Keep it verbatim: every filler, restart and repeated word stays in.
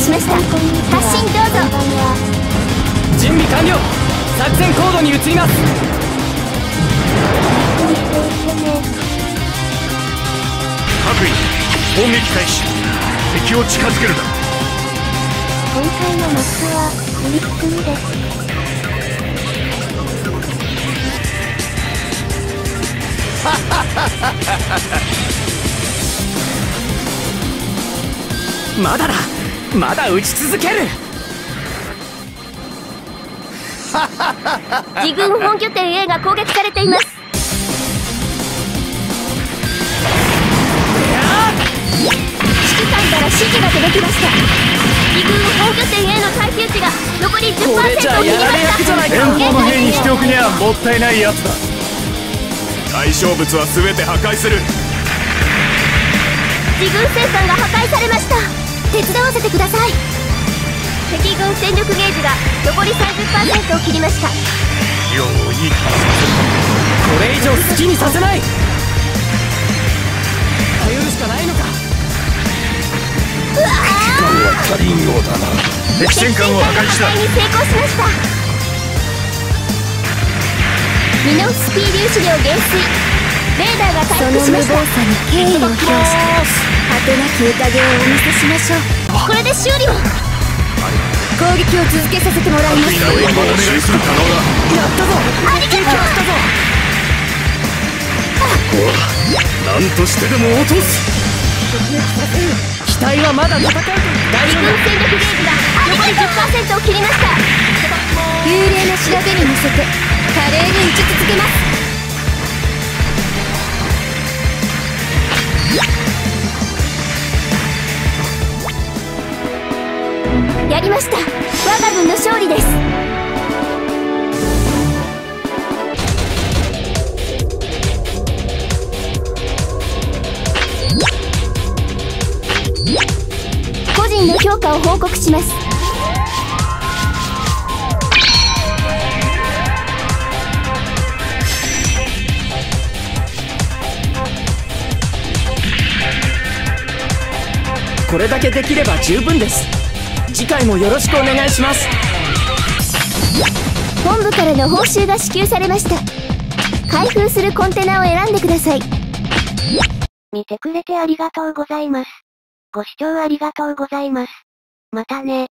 しました。発進どうぞ。 準備完了。作戦行動に移ります。 各位砲撃開始。敵を近づけるな。 今回のマスは組組です。 まだだ、まだ撃ち続ける。 自軍本拠点 A が攻撃されています。指揮官から指示が届きました。自軍本拠点 A の耐久値が残り じゅっパーセント を切りました。 前方の兵にしておくにはもったいないやつだ。対象物は全て破壊する。 自軍戦艦が破壊されました。手伝わせてください。敵軍戦力ゲージが残り さんじゅっパーセント を切りました。 よういい気がすこれ以上好きにさせない。頼るしかないのか。 うわー、 る。足りんようだな。敵戦艦を破壊した。 破壊に成功しました。ミノフスキー粒子量減衰。レーダーが回復しました。その無謀さに敬意を表して果てなき宴をお見せしましょう。これで修理を。攻撃を続けさせてもらいます。 お願いする可能だ。 やったぞ。 ありがとう。 ったぞ。 ここは何としてでも落とす。 機体はまだ戦うと。大自丈夫。 軍戦力ゲージが残り じゅっパーセント を切りました。幽霊な調べに乗せて華麗に打ち続けます。やりました。我が軍の勝利です。個人の評価を報告します。 これだけできれば十分です。次回もよろしくお願いします。 本部からの報酬が支給されました。開封するコンテナを選んでください。見てくれてありがとうございます。ご視聴ありがとうございます。またね。